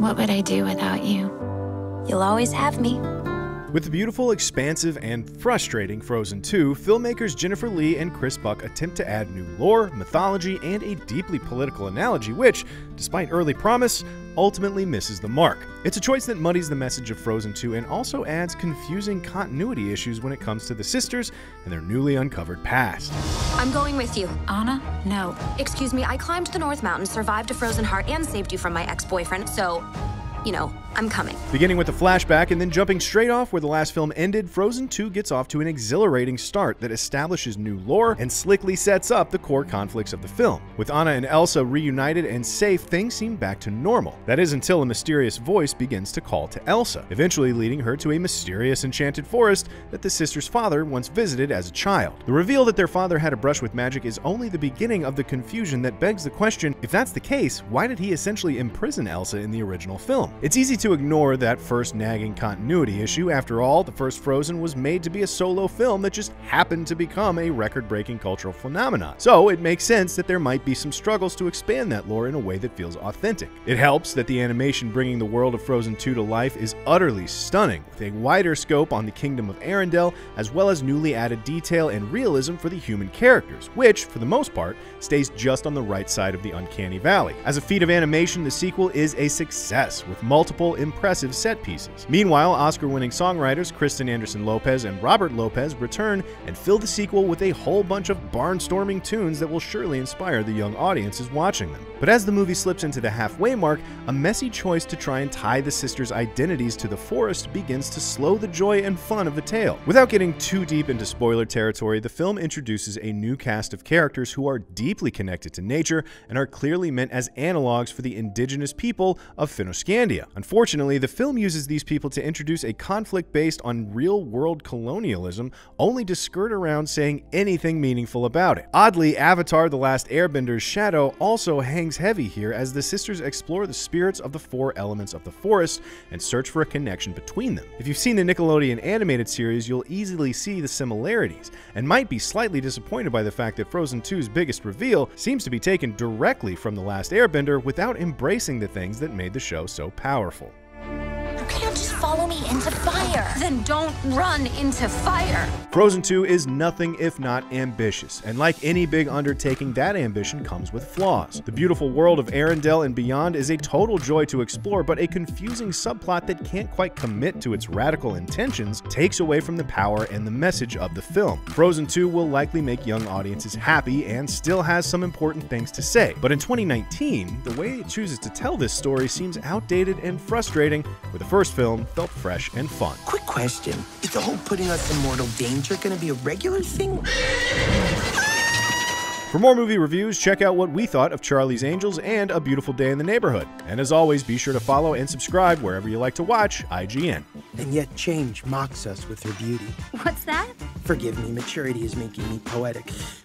What would I do without you? You'll always have me. With the beautiful, expansive, and frustrating Frozen 2, filmmakers Jennifer Lee and Chris Buck attempt to add new lore, mythology, and a deeply political analogy which, despite early promise, ultimately misses the mark. It's a choice that muddies the message of Frozen 2 and also adds confusing continuity issues when it comes to the sisters and their newly uncovered past. I'm going with you. Anna? No. Excuse me, I climbed the North Mountain, survived a frozen heart, and saved you from my ex-boyfriend, so, you know, I'm coming. Beginning with a flashback and then jumping straight off where the last film ended, Frozen 2 gets off to an exhilarating start that establishes new lore and slickly sets up the core conflicts of the film. With Anna and Elsa reunited and safe, things seem back to normal. That is until a mysterious voice begins to call to Elsa, eventually leading her to a mysterious enchanted forest that the sisters' father once visited as a child. The reveal that their father had a brush with magic is only the beginning of the confusion that begs the question, if that's the case, why did he essentially imprison Elsa in the original film? It's easy to ignore that first nagging continuity issue. After all, the first Frozen was made to be a solo film that just happened to become a record-breaking cultural phenomenon. So it makes sense that there might be some struggles to expand that lore in a way that feels authentic. It helps that the animation bringing the world of Frozen 2 to life is utterly stunning, with a wider scope on the kingdom of Arendelle, as well as newly added detail and realism for the human characters, which, for the most part, stays just on the right side of the uncanny valley. As a feat of animation, the sequel is a success, with multiple impressive set pieces. Meanwhile, Oscar-winning songwriters Kristen Anderson-Lopez and Robert Lopez return and fill the sequel with a whole bunch of barnstorming tunes that will surely inspire the young audiences watching them. But as the movie slips into the halfway mark, a messy choice to try and tie the sisters' identities to the forest begins to slow the joy and fun of the tale. Without getting too deep into spoiler territory, the film introduces a new cast of characters who are deeply connected to nature and are clearly meant as analogs for the indigenous people of Fennoscandia. Unfortunately, the film uses these people to introduce a conflict based on real-world colonialism, only to skirt around saying anything meaningful about it. Oddly, Avatar: The Last Airbender's shadow also hangs heavy here as the sisters explore the spirits of the four elements of the forest and search for a connection between them. If you've seen the Nickelodeon animated series, you'll easily see the similarities, and might be slightly disappointed by the fact that Frozen 2's biggest reveal seems to be taken directly from The Last Airbender without embracing the things that made the show so powerful. You can't just follow me into fire. Then don't run into fire. Frozen 2 is nothing if not ambitious, and like any big undertaking, that ambition comes with flaws. The beautiful world of Arendelle and beyond is a total joy to explore, but a confusing subplot that can't quite commit to its radical intentions takes away from the power and the message of the film. Frozen 2 will likely make young audiences happy and still has some important things to say, but in 2019, the way it chooses to tell this story seems outdated and frustrating, where the first film felt fresh and fun. Quick question. Is the whole putting us in mortal danger gonna be a regular thing? For more movie reviews, check out what we thought of Charlie's Angels and A Beautiful Day in the Neighborhood. And as always, be sure to follow and subscribe wherever you like to watch IGN. And yet change mocks us with her beauty. What's that? Forgive me, maturity is making me poetic.